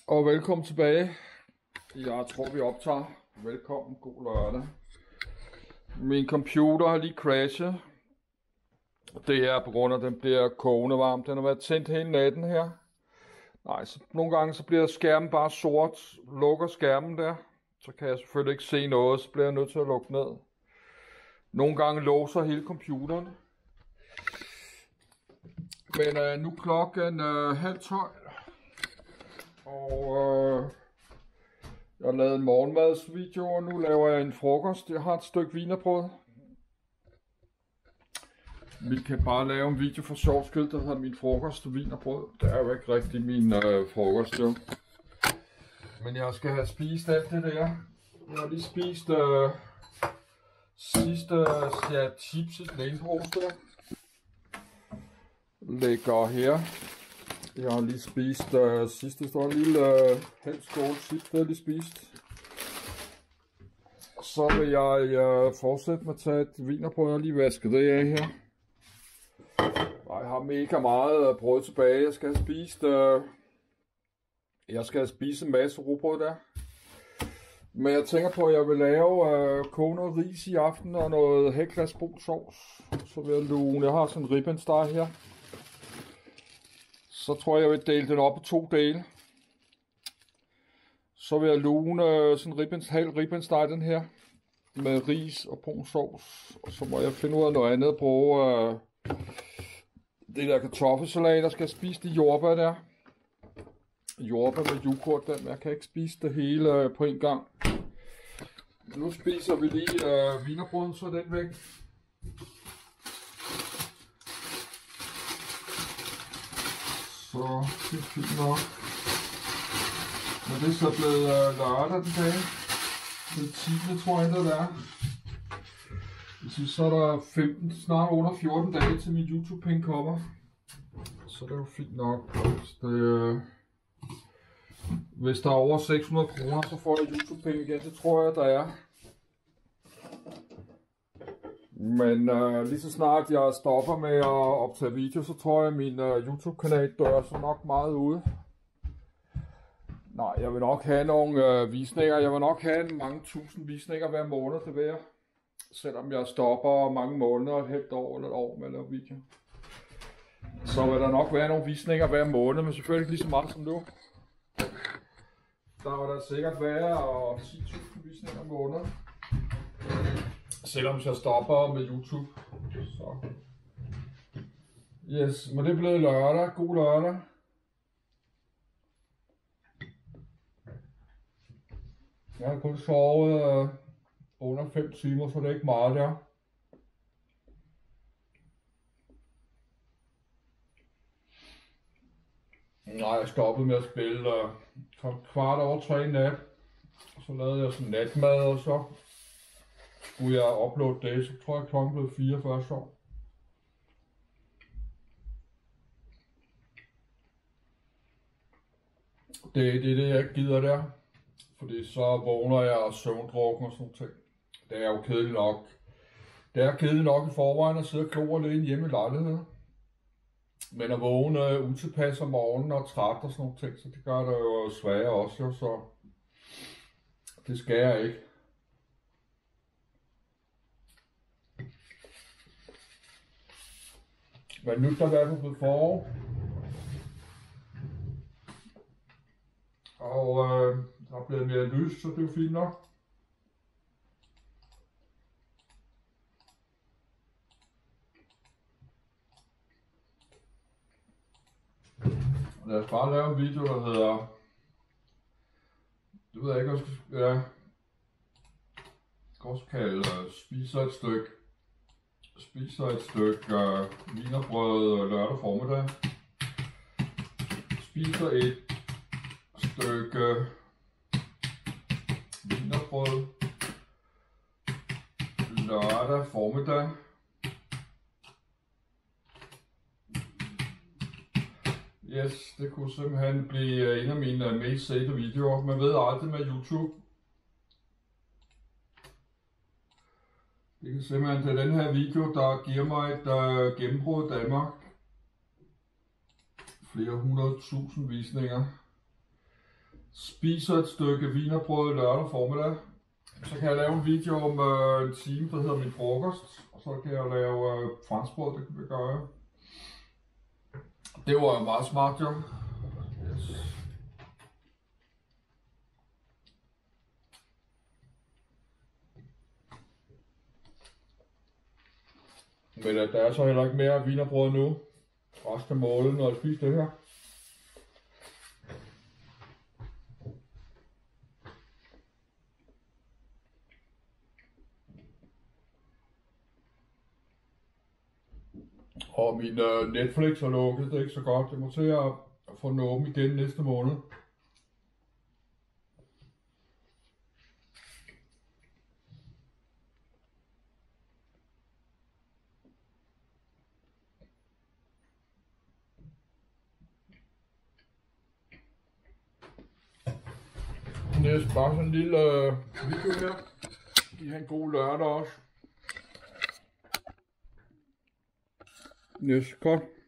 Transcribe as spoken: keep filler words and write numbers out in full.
Og velkommen tilbage. Jeg tror vi optager. Velkommen, god lørdag. Min computer har lige crashet. Det er på grund af, at den bliver kogende varm. Den har været tændt hele natten her. Nej, så nogle gange så bliver skærmen bare sort. Lukker skærmen der, så kan jeg selvfølgelig ikke se noget. Så bliver jeg nødt til at lukke ned. Nogle gange låser hele computeren. Men øh, nu klokken øh, halv tolv. Og øh, jeg har lavet en morgenmadsvideo, og nu laver jeg en frokost. Jeg har et stykke wienerbrød. Vi kan bare lave en video for sjov skyld, der hedder min frokost og wienerbrød. Det er jo ikke rigtig min øh, frokost, jo. Men jeg skal have spist alt det der. Jeg har lige spist øh, sidste ja, chips i den ene pose der. Lægger her. Jeg har lige spist øh, sidste står en lille øh, halv skål chips, det har jeg lige spist. Så vil jeg øh, fortsætte med at tage et wienerbrød og lige vaske det af her. Og jeg har mega meget brød tilbage. Jeg skal have spist, øh, jeg skal have spist en masse rugbrød der. Men jeg tænker på, at jeg vil lave øh, koge noget ris i aften og noget Hæklas brun sovs. Så vil jeg lune. Jeg har sådan en ribbensteg her. Så tror jeg, jeg vil dele den op i to dele. Så vil jeg lune sådan en ribbens, halv ribbensteg den her. Med ris og brun sovs. Og så må jeg finde ud af noget andet. Bruge øh, det der kartoffelsalat, der skal jeg spise de jordbær der. Jordbær med yoghurt der, men jeg kan ikke spise det hele øh, på en gang. Nu spiser vi lige øh, wienerbrøden, så er den væk. Så det er fint nok. Men det er så blevet øh, lørdag den dag. Den tiende tror jeg, der er. Så er der femten, snart under fjorten dage til min YouTube-penge kommer. Så det er jo fint nok. Hvis, det, øh, hvis der er over seks hundrede kroner, så får jeg YouTube-penge igen. Det tror jeg, der er. Men øh, lige så snart jeg stopper med at optage video, så tror jeg, at min øh, YouTube-kanal dør så nok meget ude. Nej, jeg vil nok have nogle øh, visninger. Jeg vil nok have mange tusind visninger hver måned, det vil jeg. Selvom jeg stopper mange måneder, et helt år eller et år med at lave video. Så vil der nok være nogle visninger hver måned, men selvfølgelig ikke lige så meget som nu. Der vil der sikkert være ti tusind visninger om måneden. Selvom jeg stopper med YouTube. Så. Yes, men det er blevet lørdag. God lørdag. Jeg har kun sovet øh, under fem timer, så det er ikke meget der. Nej, jeg stoppede med at spille øh, kvart over tre i nat. Så lavede jeg sådan natmad, og så skulle jeg uploade det, så tror jeg klokken blev fire første år. Det er det, det, jeg gider der. Fordi så vågner jeg og søvndrukken og sådan noget ting. Det er jo kedeligt nok. Det er kedeligt nok i forvejen at sidde og klore lidt hjemme i lejligheden. Men at vågne utilpas om morgenen og træt og sådan nogle ting, så det gør det jo sværere også, jo, så det skal jeg ikke. Men nu der er i hvert fald blevet forår. Og øh, der er blevet mere lys, så det er jo fint nok. Lad os bare lave en video, der hedder... Det ved jeg ikke, hvad jeg skal... Ja. Jeg skal også kalde uh, spiser et stykke... Spiser et stykke uh, wienerbrød lørdag formiddag. Spiser et stykke wienerbrød lørdag formiddag. Yes, det kunne simpelthen blive en af mine mest sete videoer. Man ved aldrig med YouTube. Det kan simpelthen til den her video, der giver mig et uh, gennembrud i Danmark. Flere hundrede tusind visninger. spiser et stykke wienerbrød lørdag formiddag. Så kan jeg lave en video om øh, en time, der hedder min frokost. Og så kan jeg lave øh, franskbrød, det kan vi gøre. Det var jo meget smart, jo. Yes. Men øh, der er så heller ikke mere wienerbrød nu. Jeg skal måle, når jeg spiser det her. Og min øh, Netflix er lukket, det er ikke så godt. Jeg må til at få den åben igen næste måned. Det er bare sådan en lille øh, video her. I har en god lørdag også. Yes, godt.